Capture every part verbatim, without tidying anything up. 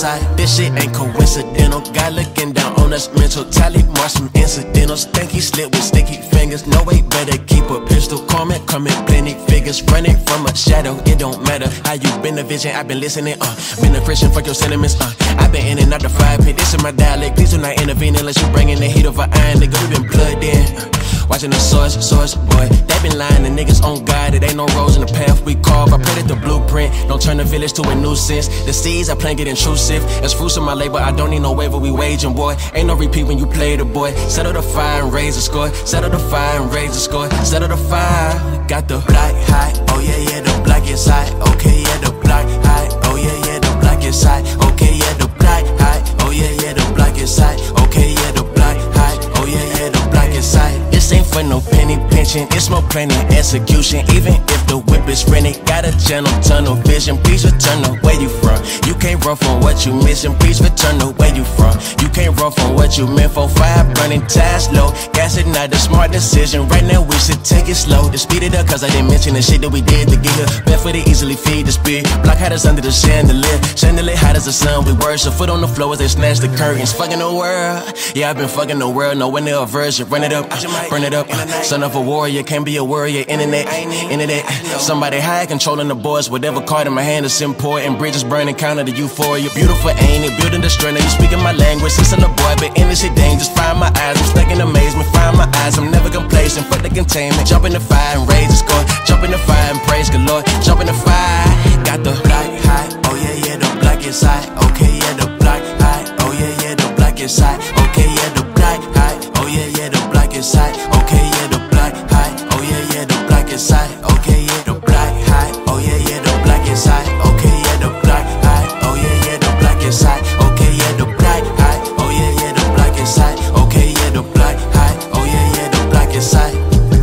side. This shit ain't coincidental. God looking down on us, mental tally, mark some incidentals. Think he slipped with sticky fingers. No way, better keep a pistol. Comment, coming plenty figures. Running from a shadow, it don't matter how you been a vision. I've been listening, uh. Been a Christian, fuck your sentiments, uh. I've been in and out the fire pit. This is my dialect. Please do not intervene unless you bring in the heat of an iron. Nigga, we been plugged in. Uh. Watching the source, source, boy. They been lying, the niggas on God. It ain't no roads in the path we carve. I pray that the blueprint don't turn the village to a nuisance. The seeds I plant get intrusive. As fruits of my labor, I don't need no waiver, we waging, boy. Ain't no repeat when you play the boy. Settle the fire and raise the score. Settle the fire and raise the score. Settle the fire. Got the black high. Oh yeah, yeah, the black is high. Okay, yeah, the black high. Oh yeah, yeah, the black is high. Okay, yeah, the black high. Oh yeah, yeah, the black is high. Okay, yeah, the black high. Oh yeah, yeah, the black is high. This ain't for no penny pension. It's more planning execution. Even if the whip is rented, got a channel, tunnel vision. Please return to where you from. You can't run from what you missing. Please return to where you from. You can't run from what you meant for. Fire burning, tires low. Gas it not a smart decision. Right now we should take it slow. To speed it up, cause I didn't mention the shit that we did to get here. Barefoot to easily feed the spirit. Block hiders under the chandelier. Chandelier hot as the sun. We worship. Foot on the floor as they snatch the curtains. Fucking the world. Yeah, I've been fucking the world. No one near a version. Run it up, burn it up. Son of a warrior, can't be a warrior. Internet, internet. Somebody high controlling the boys. Whatever card in my hand is important. Bridges burning, counter the euphoria. Beautiful, ain't it? Building the strength. Now you speaking my language. Since I'm a boy, but in this shit dangerous. Find my eyes, I'm stuck in amazement. Find my eyes, I'm never complacent. Fuck the containment. Jump in the fire and raise the score. Jump in the fire and praise the Lord. Jump in the fire. Got the black high. Oh yeah, yeah, the black is high. Okay, yeah, the black high. Oh yeah, yeah, the black is high. Okay, yeah, the black high. Oh yeah, yeah, the black is high. Okay, yeah, the black high. Oh yeah, yeah, the black is high. Okay, yeah, the black high. Oh yeah, yeah, the black is high. Okay, yeah, the black high. Oh yeah, yeah, the black is high. Okay, yeah, the black high. Oh yeah, yeah, the black is high. Okay, yeah, the black high. Oh yeah, yeah, the black is high.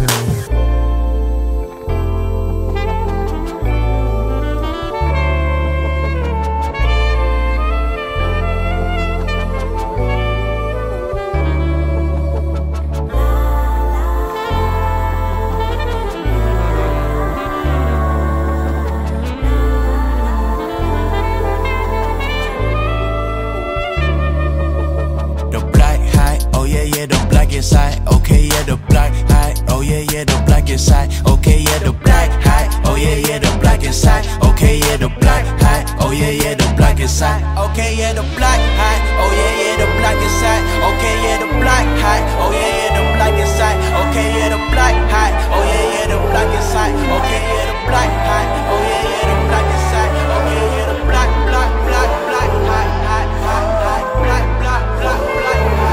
High. Okay, yeah, the black high. Oh yeah, yeah, the black is high. Okay, yeah, the black high. Oh yeah, yeah, the black is high. Okay, yeah, the black high. Oh yeah, yeah, the black is high. Okay, yeah, the black high. Oh yeah, yeah, the black is high. Okay, yeah, the black high. Oh yeah, yeah, the black is high. Okay, yeah, the black high. Oh yeah, yeah, the black is high. Okay, yeah, the black high. Oh yeah, yeah, the black is high. Okay, yeah, the black, black, black, black, high, high, high, high, black, black, black, black, high.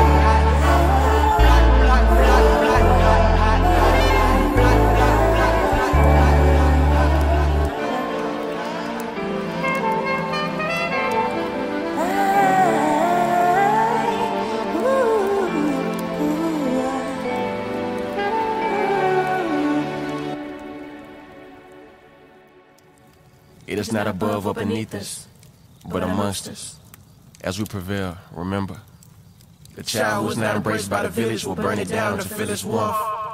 It is not above or beneath us, but amongst us. As we prevail, remember, the child who is not embraced by the village will burn it down to feel its warmth.